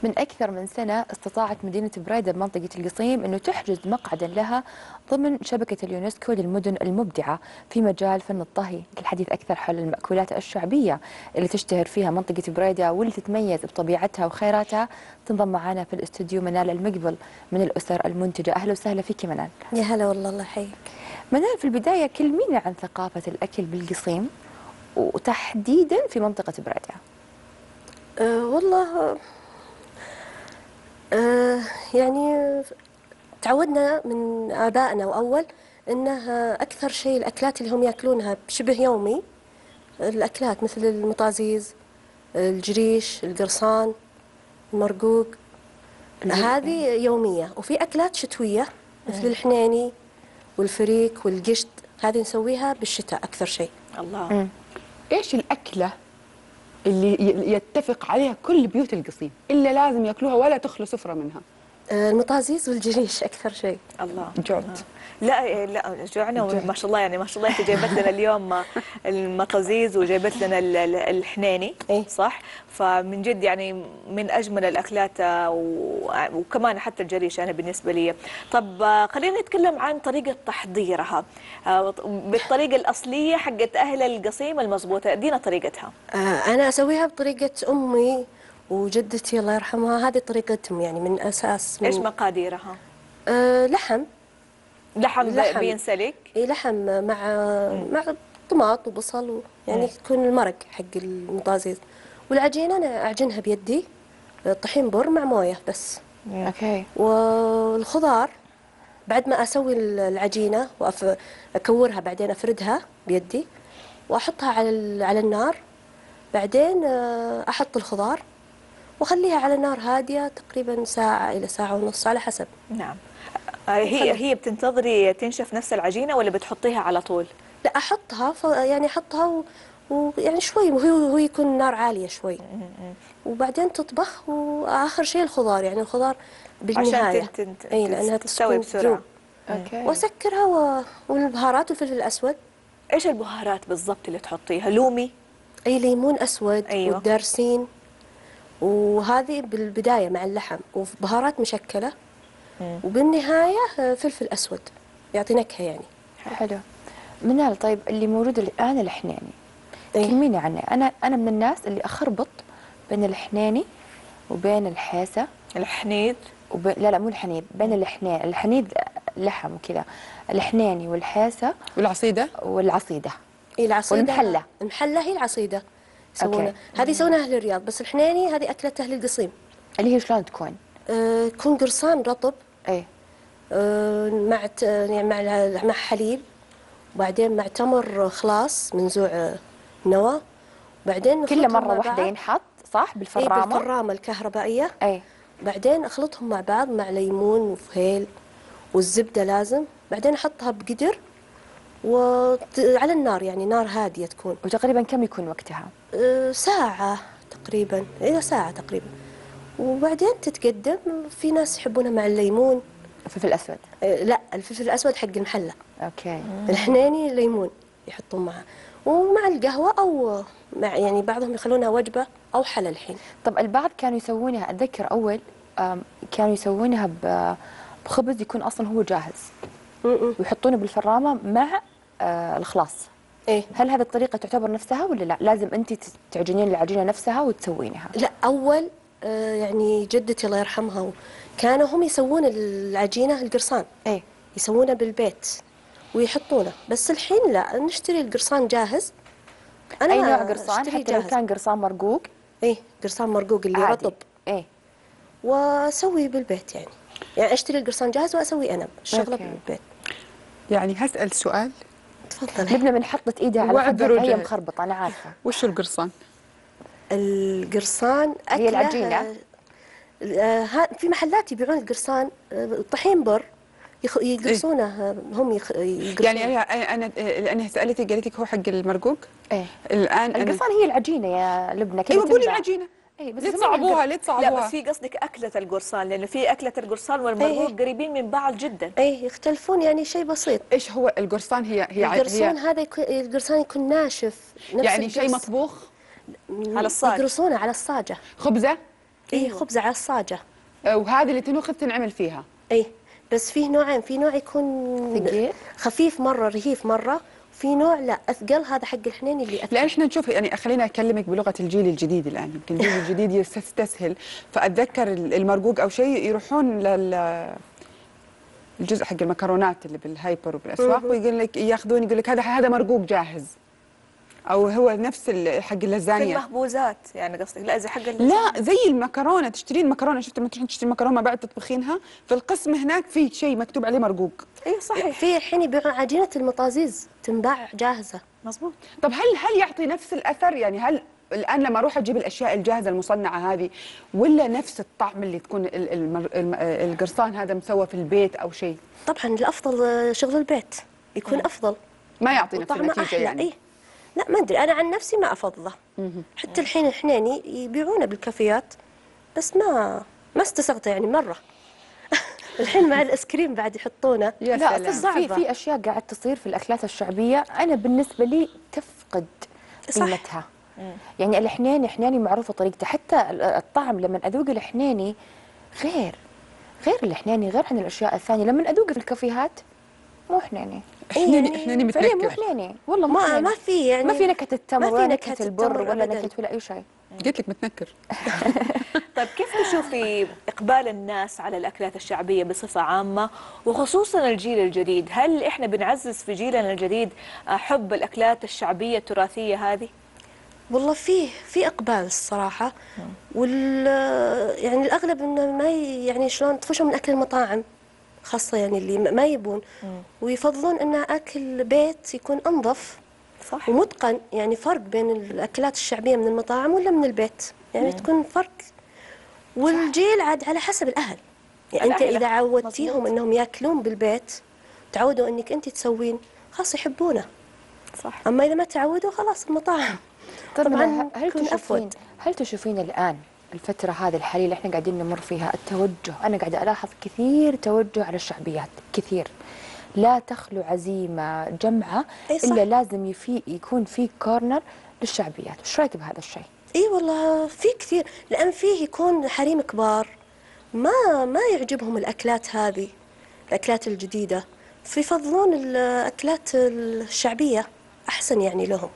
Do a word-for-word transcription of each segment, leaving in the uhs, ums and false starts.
من أكثر من سنة استطاعت مدينة بريدة بمنطقة القصيم أنه تحجز مقعدا لها ضمن شبكة اليونسكو للمدن المبدعة في مجال فن الطهي. للحديث أكثر حول المأكولات الشعبية اللي تشتهر فيها منطقة بريدة واللي تتميز بطبيعتها وخيراتها، تنضم معنا في الاستوديو منال المقبل من الأسر المنتجة. أهلا وسهلا فيك منال. يا هلا والله، الله يحييك. منال، في البداية كلمينا عن ثقافة الأكل بالقصيم وتحديدا في منطقة بريدة. أه والله أه يعني تعودنا من آبائنا وأول إنه أكثر شيء الأكلات اللي هم يأكلونها بشبه يومي، الأكلات مثل المطازيز، الجريش، القرصان، المرقوق، هذه يومية. وفي أكلات شتوية مثل الحنيني والفريك والقشط، هذه نسويها بالشتاء أكثر شيء. الله. مم. ايش الأكلة اللي يتفق عليها كل بيوت القصيم إلا لازم ياكلوها ولا تخلو سفرة منها؟ المطازيز والجريش أكثر شيء. الله. جعت. لا لا جوعنا ما شاء الله، يعني ما شاء الله انت جايبت لنا اليوم المطازيز وجايبت لنا الحنيني. إيه؟ صح. فمن جد يعني من اجمل الاكلات، وكمان حتى الجريش انا بالنسبه لي. طب خلينا نتكلم عن طريقه تحضيرها بالطريقه الاصليه حقت اهل القصيم المضبوطه، ادينا طريقتها. انا اسويها بطريقه امي وجدتي الله يرحمها، هذه طريقتهم يعني من اساس. من ايش مقاديرها؟ أه لحم. لحم, لحم بينسلك. اي لحم مع مم. مع طماط وبصل و... يعني تكون المرق حق المطازيز. والعجينه انا اعجنها بيدي، طحين بر مع مويه بس. اوكي. والخضار بعد ما اسوي العجينه واكورها بعدين افردها بيدي واحطها على على النار، بعدين احط الخضار واخليها على نار هاديه تقريبا ساعه الى ساعه ونص على حسب. نعم. هي هي بتنتظري تنشف نفس العجينه ولا بتحطيها على طول؟ لا احطها ف يعني احطها ويعني شوي وهي وهو يكون النار عاليه شوي، وبعدين تطبخ. واخر شيء الخضار، يعني الخضار بالنهايه عشان تنت... اي لانها تستوي بسرعه. اوكي. واسكرها و... والبهارات والفلفل الاسود. ايش البهارات بالضبط اللي تحطيها؟ لومي؟ اي ليمون اسود. أيوة. والدارسين، وهذه بالبدايه مع اللحم، وبهارات مشكله. مم. وبالنهايه فلفل اسود يعطي نكهه يعني. حلو. منال، طيب اللي موجود الان الحنيني، إيه؟ كلميني عنه. انا انا من الناس اللي اخربط بين الحنيني وبين الحيسه. الحنيد وب... لا لا مو الحنيد، بين الحنين. الحنيد لحم وكذا، الحنيني والحيسه والعصيده والعصيده. اي العصيده والمحله. المحله هي العصيده يسوونها، هذه يسوونها اهل الرياض. بس الحنيني هذه اكله اهل القصيم. اللي هي شلون تكون؟ آه تكون قرصان رطب. ايه. آه مع يعني مع مع حليب، وبعدين مع تمر خلاص منزوع نوى، وبعدين كل مره واحده ينحط صح بالفرامه؟ اي بالفرامه الكهربائيه. اي. بعدين اخلطهم مع بعض مع ليمون وفهيل والزبده لازم، بعدين احطها بقدر وعلى النار، يعني نار هاديه تكون. وتقريبا كم يكون وقتها؟ أه ساعه تقريبا، الى ساعه تقريبا. وبعدين تتقدم. في ناس يحبونها مع الليمون. الفلفل الاسود؟ أه لا، الفلفل الاسود حق المحله. اوكي. الحنيني ليمون يحطون معها، ومع القهوه او مع يعني بعضهم يخلونها وجبه او حلا الحين. طب البعض كانوا يسوونها، اتذكر اول كانوا يسوونها بخبز يكون اصلا هو جاهز ويحطونه بالفرامه مع آه الخلاص. ايه. هل هذه الطريقه تعتبر نفسها ولا لا لازم انت تعجنين العجينه نفسها وتسوينها؟ لا، اول آه يعني جدتي الله يرحمها كانوا هم يسوون العجينه القرصان. ايه. يسوونه بالبيت ويحطونه. بس الحين لا، نشتري القرصان جاهز. انا اي نوع قرصان؟ حتى جاهز. لو كان قرصان مرقوق؟ ايه قرصان مرقوق اللي عادي. رطب. ايه. واسوي بالبيت يعني يعني اشتري القرصان جاهز واسوي انا الشغله بالبيت. يعني هسأل سؤال. تفضل. لبنى من حطت ايدها على خدها هي مخربطه، انا عارفه. وش القرصان؟ القرصان هي العجينه. آه في محلات يبيعون القرصان آه طحين بر يقرصونه. إيه؟ هم يقرصونه. يعني انا انا لانها سالتي قالت لك هو حق المرقوق. ايه. الان القرصان هي العجينه يا لبنى. ايوه قولي العجينه. اي بس ليه تصعبوها؟ ليه تصعبوها؟ لا بس في قصدك اكله القرصان، لانه في اكله القرصان والمرقوق أيه. قريبين من بعض جدا. اي يختلفون يعني شيء بسيط. ايش هو القرصان؟ هي هي القرصان هذا يكون القرصان يكون ناشف، نفس يعني شيء مطبوخ على الصاج. يقرصونه على الصاجه. خبزه؟ اي خبزه على الصاجه. وهذه اللي تنوخذ تنعمل فيها. اي بس فيه نوعين، في نوع يكون ثقيل خفيف مره رهيف مره، في نوع لا اثقل، هذا حق الحنين اللي أثقل. لان احنا نشوف يعني خلينا اكلمك بلغه الجيل الجديد الان، يمكن الجيل الجديد يستسهل، فاتذكر المرقوق او شيء يروحون لل الجزء حق المكرونات اللي بالهايبر وبالاسواق ويقول لك ياخذون يقول لك هذا هذا مرقوق جاهز، او هو نفس ال- حق في اللازانيا. المخبوزات يعني قصدك؟ لا زي حق لا زي المكرونه، تشترين مكرونه، شفت لما تروحين تشترين مكرونه ما بعد تطبخينها في القسم هناك في شيء مكتوب عليه مرقوق. اي صحيح في الحين يبيعون عجينه المطازيز تنباع جاهزه. مظبوط. طب هل هل يعطي نفس الاثر؟ يعني هل الان لما اروح اجيب الاشياء الجاهزه المصنعه هذه ولا نفس الطعم اللي تكون ال- المر- الم- القرصان هذا مسوى في البيت او شيء؟ طبعا الافضل شغل البيت يكون افضل ما يعطي نفس وطعمه النتيجه احلى. يعني. اي لا ما ادري، انا عن نفسي ما افضله. حتى الحين الحنيني يبيعونه بالكافيات بس ما ما استسغته يعني مره. الحين مع الايس كريم بعد يحطونه. يا لا سلام. أصلاً في في اشياء قاعد تصير في الاكلات الشعبيه انا بالنسبه لي تفقد صح. قيمتها. يعني الحنيني حنيني معروفه طريقته، حتى ال- الطعم لما اذوق الحنيني غير غير الحنيني غير عن الاشياء الثانيه. لما اذوقه في الكافيهات مو حنيني، حنيني حنيني فعليا مو متنكر. حنيني والله مو ما حنيني. ما في يعني ما في نكهه التمر ما في ولا نكهة نكهه البر التمر ولا أبداً. نكهه ولا اي شيء. قلت لك متنكر. طيب كيف تشوفي إقبال الناس على الأكلات الشعبية بصفة عامة وخصوصا الجيل الجديد؟ هل إحنا بنعزز في جيلنا الجديد حب الأكلات الشعبية التراثية هذه؟ والله فيه في اقبال الصراحه. وال يعني الاغلب انه ما ي- يعني شلون طفشوا من اكل المطاعم خاصه، يعني اللي ما- ما يبون ويفضلون ان اكل بيت يكون انظف صح. ومتقن. يعني فرق بين الاكلات الشعبيه من المطاعم ولا من البيت، يعني تكون فرق. والجيل عاد على حسب الاهل. يعني انت العائلة. اذا عودتيهم مظبوط. انهم ياكلون بالبيت، تعودوا انك انت تسوين، خلاص يحبونه. صح. اما اذا ما تعودوا خلاص المطاعم. طبعا طبعاً هل يكون تشوفين أفود. هل تشوفين الان الفتره هذه الحاليه اللي احنا قاعدين نمر فيها التوجه، انا قاعده الاحظ كثير توجه على الشعبيات كثير، لا تخلو عزيمه جمعه أي صح. الا لازم يفي يكون في كورنر للشعبيات. وش رايك بهذا الشيء؟ اي والله في كثير، لان فيه يكون حريم كبار ما ما يعجبهم الاكلات هذه، الاكلات الجديده، فيفضلون الاكلات الشعبيه احسن يعني لهم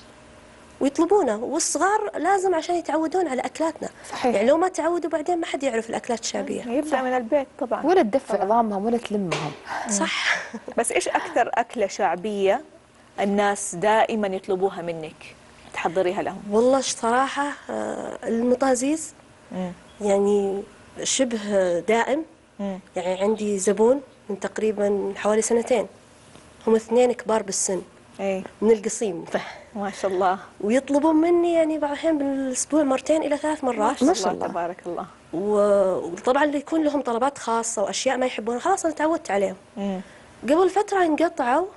ويطلبونه. والصغار لازم عشان يتعودون على اكلاتنا. صحيح. يعني لو ما تعودوا بعدين ما حد يعرف الاكلات الشعبيه. يبدأ من البيت طبعا. ولا تدفع عظامهم ولا تلمهم. صح. بس إيش أكثر أكلة شعبية الناس دائما يطلبوها منك تحضريها لهم؟ والله صراحه آه، المطازيز يعني شبه دائم. مم. يعني عندي زبون من تقريبا حوالي سنتين، هم اثنين كبار بالسن اي من القصيم، ما شاء الله. ويطلبون مني يعني بعض الأحيان بالأسبوع مرتين إلى ثلاث مرات. ما شاء الله. تبارك الله. و- وطبعا اللي يكون لهم طلبات خاصة وأشياء ما يحبونها خلاص أنا تعودت عليهم. مم. قبل فترة انقطعوا.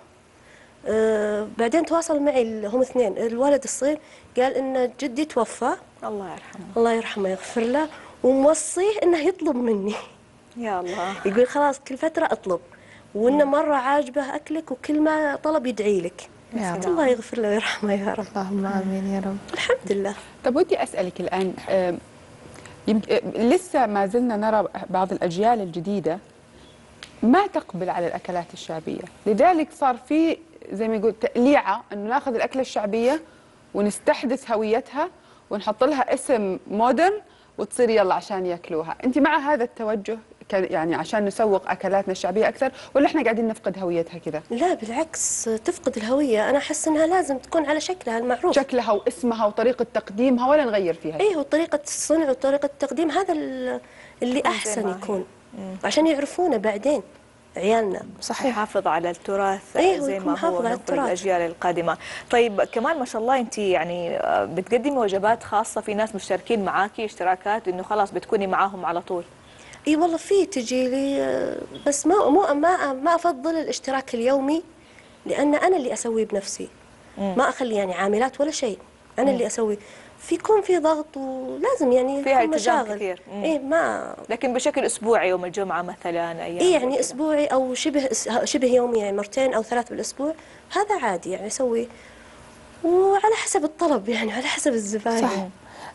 آه بعدين تواصل معي ال- هم اثنين، الولد الصغير قال إن جدي توفى، الله يرحمه. الله يرحمه يغفر له، وموصيه إنه يطلب مني. يا الله. يقول خلاص كل فترة أطلب، وإنه مرة عاجبه أكلك وكل ما طلب يدعي لك. يا قلت الله يغفر له ويرحمه يا رب. اللهم امين يا رب. الحمد لله. طب ودي اسالك الان، آم، يمكن آه، لسه ما زلنا نرى بعض الاجيال الجديده ما تقبل على الاكلات الشعبيه، لذلك صار في زي ما يقول تأليعه انه ناخذ الاكله الشعبيه ونستحدث هويتها ونحط لها اسم مودرن وتصير يلا عشان ياكلوها. انت مع هذا التوجه ك- يعني عشان نسوق اكلاتنا الشعبيه اكثر، ولا احنا قاعدين نفقد هويتها كذا؟ لا بالعكس تفقد الهوية، أنا أحس إنها لازم تكون علل شكلها المعروف. شكلها واسمها وطريقه تقديمها ولا نغير فيها؟ إيه وطريقة الصنع وطريقة التقديم هذا ال- اللي أحسن ما هي. يكون عشان يعرفونه بعدين عيالنا. صحيح. يحافظ على التراث إيه، زي ويكون ما محافظ هو على ونقل التراث. الأجيال القادمة. طيب كمان ما شاء الله أنت يعني آه، بتقدمي وجبات خاصة، في ناس مشتركين معاكي اشتراكات إنه خلاص بتكوني معاهم على طول. إي والله في تجي لي، آه، بس ما مو ما ما أفضل الاشتراك اليومي، لأن أنا اللي أسويه بنفسي. ما أخلي يعني عاملات ولا شيء، أنا اللي أسوي. فيكون في ضغط ولازم يعني فيها يكون التزام مشاغل. كثير. مم. إيه ما لكن بشكل أسبوعي يوم الجمعة مثلا أيام إيه زي يعني كذا. أسبوعي أو شبه شبه يومي، يعني مرتين أو ثلاث بالأسبوع، هذا عادي يعني أسوي، وعلى حسب الطلب يعني على حسب الزباين. صح.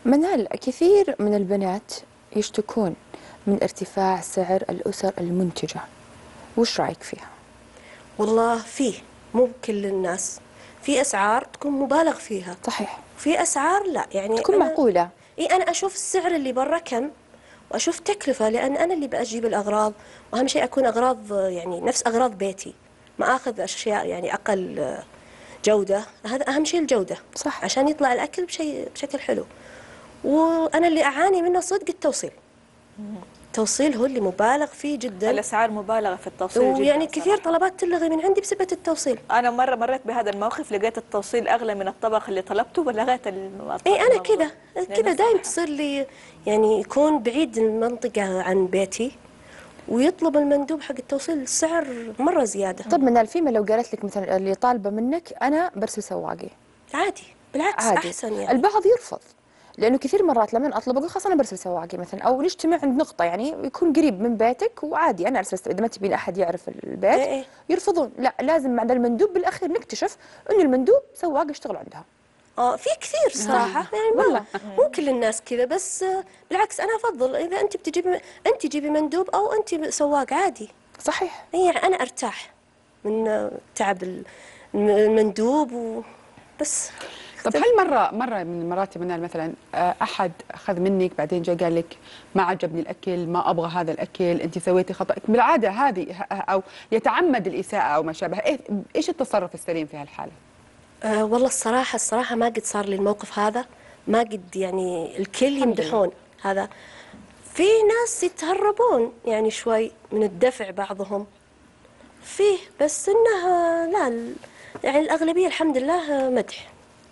منال، كثير من البنات يشتكون من ارتفاع سعر الأسر المنتجة، وش رأيك فيها؟ والله فيه، مو بكل الناس، في أسعار تكون مبالغ فيها، صحيح. في أسعار لا، يعني تكون أنا معقولة. إي أنا أشوف السعر اللي برا كم، وأشوف تكلفة، لأن أنا اللي بأجيب الأغراض، وأهم شيء أكون أغراض يعني نفس أغراض بيتي، ما آخذ أشياء يعني أقل جودة. هذا أهم شيء الجودة، صح. عشان يطلع الأكل بشيء بشكل حلو. وأنا اللي أعاني منه صدق التوصيل. التوصيل هو اللي مبالغ فيه جدا، الاسعار مبالغه في التوصيل جدا ويعني كثير صراحة. طلبات تلغي من عندي بسبب التوصيل. انا مره مريت بهذا الموقف، لقيت التوصيل اغلى من الطبق اللي طلبته ولغيت الم- اي انا الموضوع. كذا لأنه كذا دايم صراحة تصير لي، يعني يكون بعيد المنطقة عن بيتي، ويطلب المندوب حق التوصيل السعر مرة زيادة. طب منال، فيما لو قالت لك مثلا اللي طالبة منك أنا برسل سواقي، عادي، بالعكس عادي. أحسن يعني. البعض يرفض، لأنه كثير مرات لما أطلب أقول خلاص أنا برسل سواقي مثلا، أو نجتمع عند نقطة يعني يكون قريب من بيتك وعادي أنا أرسل، إذا ما تبين أحد يعرف البيت. إيه إيه. يرفضون، لا لازم بعد المندوب. بالأخير نكتشف إنه المندوب سواق يشتغل عندها. اه في كثير صراحة، يعني ما مو كل الناس كذا، بس آه، بالعكس أنا أفضل إذا أنت بتجيبي أنت جيبي مندوب أو أنت سواق عادي. صحيح. يعني أنا أرتاح من آه، تعب الم- المندوب وبس. طب هل مرة مرة من المرات منال مثلا آه، أحد أخذ منك بعدين جاء قال لك ما عجبني الأكل، ما أبغى هذا الأكل، أنت سويتي خطأ بالعادة هذه، أو يتعمد الإساءة أو ما شابه، إيه إيش التصرف السليم في هالحالة؟ أه والله الصراحة الصراحة ما قد صار لي الموقف هذا، ما قد يعني الكل يمدحون هذا. في ناس يتهربون يعني شوي من الدفع بعضهم فيه، بس انها لا ال- يعني الأغلبية الحمد لله مدح.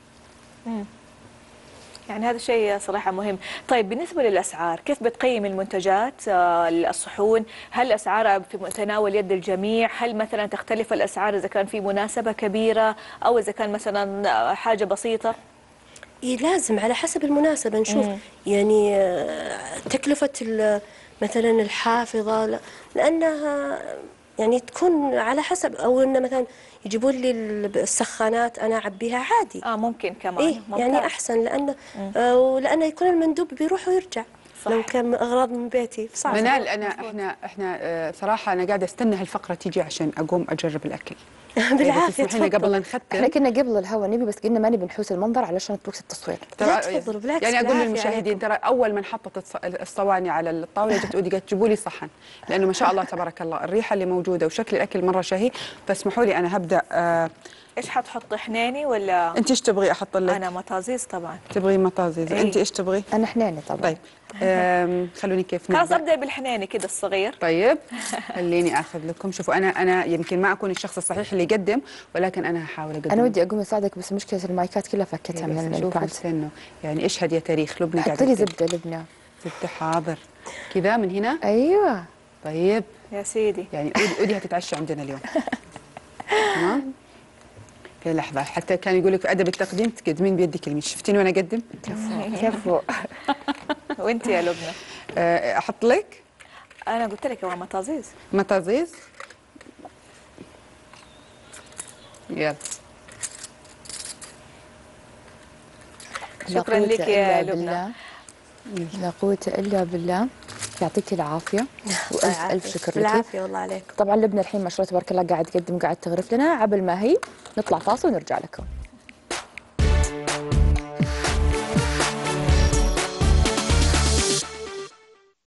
يعني هذا شيء صراحة مهم. طيب بالنسبة للأسعار، كيف بتقيم المنتجات آه، الصحون؟ هل أسعارها في متناول يد الجميع؟ هل مثلا تختلف الأسعار إذا كان في مناسبة كبيرة أو إذا كان مثلا آه، حاجة بسيطة؟ إيه لازم على حسب المناسبة نشوف. مم. يعني آه، تكلفة ال- مثلا الحافظة، ل- لأنها يعني تكون على حسب، أو إن مثلا يجيبون لي ال- السخانات أنا أعبيها عادي. آه ممكن كمان. إيه ممتاز. يعني أحسن، لأنه آه ولأنه يكون المندوب بيروح ويرجع. صح. لو كان أغراض من بيتي صعب. منال أنا إحنا إحنا آه، صراحة أنا قاعدة أستنى هالفقرة تيجي عشان أقوم أجرب الأكل. بالعافية تسمحي لنا قبل لا تفضل. احنا نختم؟ كنا قبل الهوا نبي، بس قلنا ما نبي نحوس المنظر علشان بروكس التصوير. لا تفضلوا، بالعكس يعني اقول بالعافية للمشاهدين عليكم. ترى اول ما حطت الص- الصواني على الطاوله جت اودي قالت جيبوا لي صحن، لانه ما شاء الله تبارك الله الريحه اللي موجوده وشكل الاكل مره شهي. فاسمحوا لي انا هبدا. آه إيش حتحط حنيني ولا؟ انت ايش تبغي احط لك؟ أنا مطازيز طبعا. تبغي مطازيز. إيه. انت ايش تبغي؟ أنا حنينة طبعا. طيب آم، خلوني كيف خلاص نبدا. أبدأ بالحنيني كده الصغير. طيب خليني اخذ لكم. شوفوا انا انا يمكن ما اكون الشخص الصحيح اللي يقدم، ولكن انا هحاول اقدم. أنا ودي أقوم أساعدك، بس مشكلة المايكات كلها فكتها من بس شوفوا البراند. استنوا، يعني اشهد يا تاريخ لبنى حطي قاعده لي تكتب. زبدة لبنى. زبده حاضر كذا من هنا. أيوة. طيب يا سيدي. يعني أودي, أودي هتتعشى عندنا اليوم. تمام. في لحظة حتى كان يقول لك في أدب التقديم تقدمين بيدك اليمين. شفتيني وأنا أقدم؟ كفو. وأنت يا لبنى؟ آه، أحط لك أنا قلت لك هو مطازيز. مطازيز. يلا شكرا لك يا لبنى. لا قوة إلا بالله. يعطيك العافية وألف ألف شكر لك. بالعافية والله عليكم. طبعا لبنى الحين ما شاء الله تبارك الله قاعد تقدم وقاعد تغرف لنا. عبل ما هي نطلع فاصل ونرجع لكم.